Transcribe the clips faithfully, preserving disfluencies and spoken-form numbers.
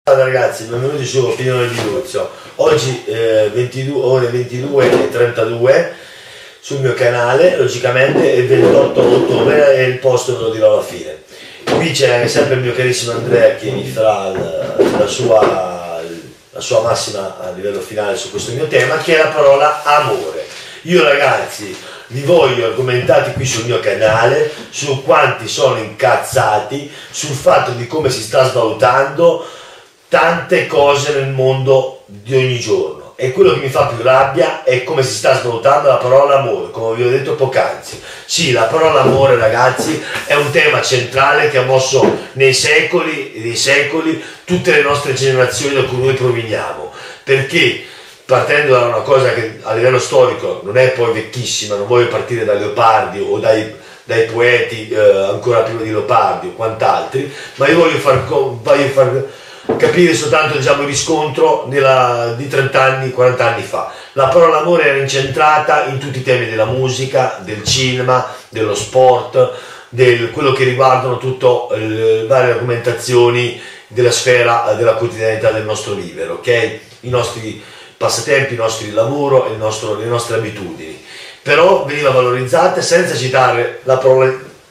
Ciao ragazzi, benvenuti su Opinione di Luzio. Oggi eh, ventidue, ore ventidue e trentadue sul mio canale, logicamente è il ventotto ottobre e il posto ve lo dirò alla fine. Qui c'è sempre il mio carissimo Andrea che mi farà la, la, sua, la sua massima a livello finale su questo mio tema, che è la parola amore. Io ragazzi vi voglio argomentati qui sul mio canale su quanti sono incazzati sul fatto di come si sta svalutando tante cose nel mondo di ogni giorno, e quello che mi fa più rabbia è come si sta svalutando la parola amore, come vi ho detto poc'anzi. Sì, la parola amore ragazzi è un tema centrale che ha mosso nei secoli e nei secoli tutte le nostre generazioni da cui noi proveniamo, perché partendo da una cosa che a livello storico non è poi vecchissima, non voglio partire da Leopardi o dai, dai poeti eh, ancora prima di Leopardi o quant'altri, ma io voglio far, voglio far capire soltanto, diciamo, il riscontro nella, di trenta anni, quaranta anni fa. La parola amore era incentrata in tutti i temi della musica, del cinema, dello sport, del quello che riguardano tutte le varie argomentazioni della sfera della quotidianità del nostro vivere, ok? I nostri passatempi, il nostro lavoro e il nostro, le nostre abitudini. Però veniva valorizzata senza citare la parola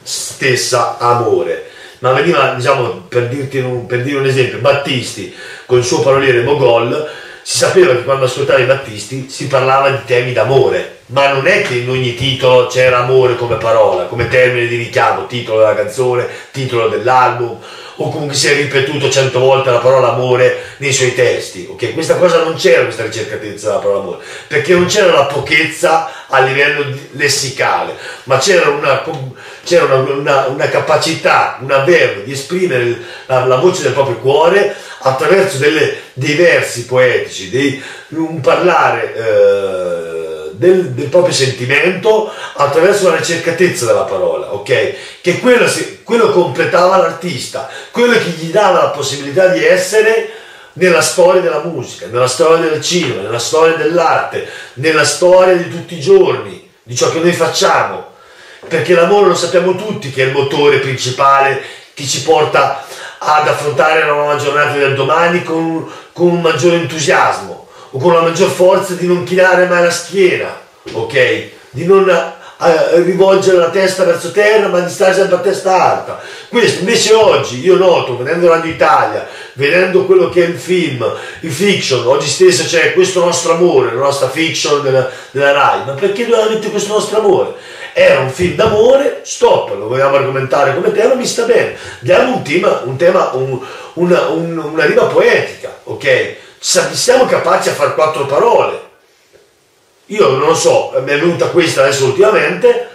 stessa amore, ma veniva, diciamo, per, dirti un, per dire un esempio, Battisti con il suo paroliere Mogol, si sapeva che quando ascoltavi Battisti si parlava di temi d'amore, ma non è che in ogni titolo c'era amore come parola, come termine di richiamo, titolo della canzone, titolo dell'album, o comunque si è ripetuto cento volte la parola amore nei suoi testi, ok? Questa cosa non c'era, questa ricercatezza della parola amore, perché non c'era la pochezza a livello lessicale, ma c'era una, c'era una, una, una capacità, un avverbo di esprimere la, la voce del proprio cuore attraverso delle, dei versi poetici, dei, un parlare eh, Del, del proprio sentimento attraverso la ricercatezza della parola, ok? Che quello, quello completava l'artista, quello che gli dava la possibilità di essere nella storia della musica, nella storia del cinema, nella storia dell'arte, nella storia di tutti i giorni, di ciò che noi facciamo, perché l'amore lo sappiamo tutti che è il motore principale che ci porta ad affrontare la nuova giornata del domani con, con un maggiore entusiasmo, o con la maggior forza di non chinare mai la schiena, ok? Di non uh, rivolgere la testa verso terra, ma di stare sempre a testa alta. Questo invece oggi io noto, vedendo Radio Italia, vedendo quello che è il film, il fiction, oggi stesso c'è Questo nostro amore, la nostra fiction della, della Rai, ma perché doveva mettere Questo nostro amore? Era un film d'amore, stop, lo vogliamo argomentare come tema, mi sta bene. Diamo un tema, un tema un, una, un, una rima poetica, ok? Siamo capaci a fare quattro parole. Io non lo so, mi è venuta questa adesso ultimamente.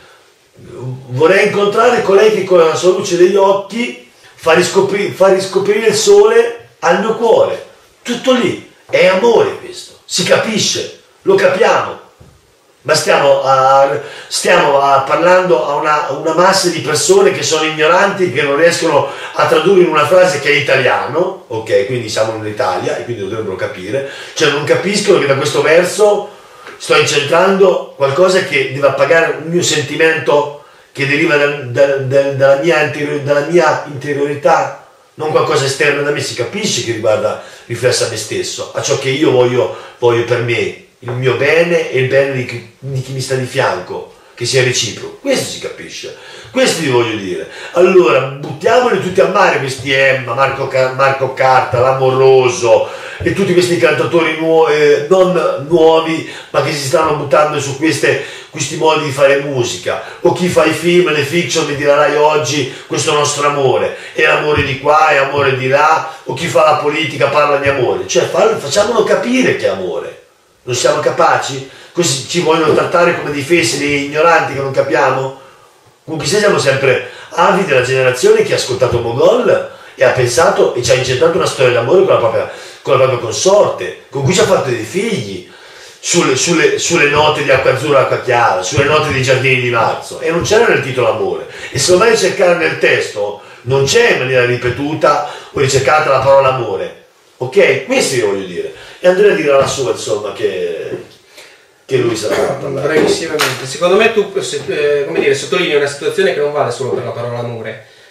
Vorrei incontrare colei che con la sua luce degli occhi fa riscoprire, fa riscoprire il sole al mio cuore. Tutto lì, è amore questo, si capisce, lo capiamo. Ma stiamo, a, stiamo a, parlando a una, una massa di persone che sono ignoranti, che non riescono a tradurre in una frase che è italiano, ok? Quindi siamo in Italia e quindi lo dovrebbero capire, cioè non capiscono che da questo verso sto incentrando qualcosa che deve appagare un mio sentimento che deriva da, da, da, dalla, mia interior, dalla mia interiorità, non qualcosa esterno da me. Si capisce che riguarda riflessa a me stesso, a ciò che io voglio, voglio per me, il mio bene e il bene di chi, di chi mi sta di fianco, che sia reciproco. Questo si capisce, questo vi voglio dire. Allora buttiamoli tutti a mare questi Emma, Marco, Marco Carta, L'Amoroso e tutti questi cantatori nuovi, eh, non nuovi, ma che si stanno buttando su queste, questi modi di fare musica, o chi fa i film, le fiction mi dirai oggi Questo nostro amore, è amore di qua, è amore di là, o chi fa la politica parla di amore, cioè facciamolo capire che è amore. Non siamo capaci? Così ci vogliono trattare come dei fessi, dei ignoranti che non capiamo? Comunque siamo sempre avidi della generazione che ha ascoltato Mogol e ha pensato e ci ha incentrato una storia d'amore con la propria, con la propria consorte, con cui ci ha fatto dei figli, sulle, sulle, sulle note di Acqua Azzurra e Acqua Chiara, sulle note dei Giardini di Marzo, e non c'era nel titolo amore. E se lo vai a cercare nel testo, non c'è in maniera ripetuta o ricercata la parola amore. Ok? Questo io voglio dire. E Andrea dirà la sua, insomma, che, che lui sarà. Brevissimamente. Secondo me tu, eh, come dire, sottolinei una situazione che non vale solo per la parola amore,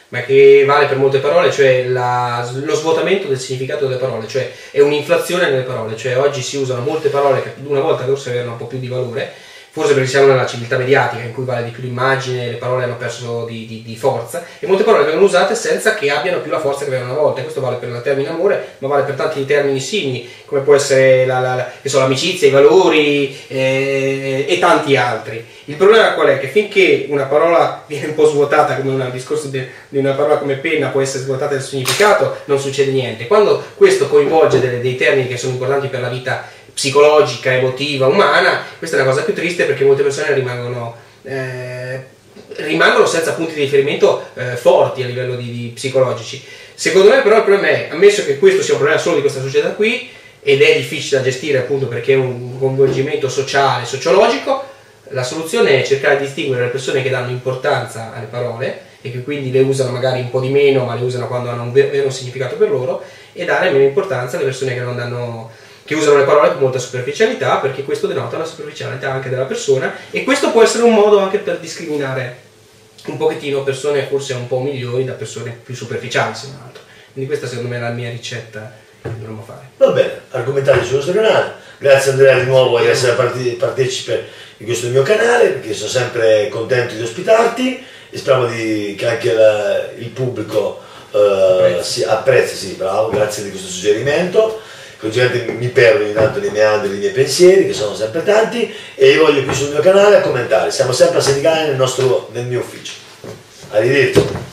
ma che vale per molte parole, cioè la, lo svuotamento del significato delle parole, cioè è un'inflazione nelle parole, cioè oggi si usano molte parole che una volta forse avevano un po' più di valore, forse perché siamo nella civiltà mediatica in cui vale di più l'immagine, le parole hanno perso di, di, di forza, e molte parole vengono usate senza che abbiano più la forza che avevano una volta. E questo vale per il termine amore, ma vale per tanti termini simili, come può essere la, la, la, che so, l'amicizia, i valori eh, e tanti altri. Il problema qual è? Che finché una parola viene un po' svuotata, come un discorso di, di una parola come penna può essere svuotata del significato, non succede niente. Quando questo coinvolge delle, dei termini che sono importanti per la vita psicologica, emotiva, umana, questa è una cosa più triste, perché molte persone rimangono, eh, rimangono senza punti di riferimento eh, forti a livello di, di psicologici. Secondo me però il problema è, ammesso che questo sia un problema solo di questa società qui, ed è difficile da gestire appunto perché è un coinvolgimento sociale, sociologico, la soluzione è cercare di distinguere le persone che danno importanza alle parole e che quindi le usano magari un po' di meno, ma le usano quando hanno un vero significato per loro, e dare meno importanza alle persone che non danno, che usano le parole con molta superficialità, perché questo denota la superficialità anche della persona, e questo può essere un modo anche per discriminare un pochettino persone forse un po' migliori da persone più superficiali, se non altro. Quindi questa secondo me è la mia ricetta che dovremmo fare. Va bene, argomentare sul nostro canale. Grazie Andrea di nuovo di essere parte- partecipe di questo mio canale, perché sono sempre contento di ospitarti e speriamo di, che anche la, il pubblico eh, si apprezzi, sì, bravo, grazie di questo suggerimento. Logicamente mi perdo ogni tanto nei meandri dei miei pensieri, che sono sempre tanti, e io voglio qui sul mio canale a commentare. Siamo sempre a Senigallia nel, nostro, nel mio ufficio. Arrivederci.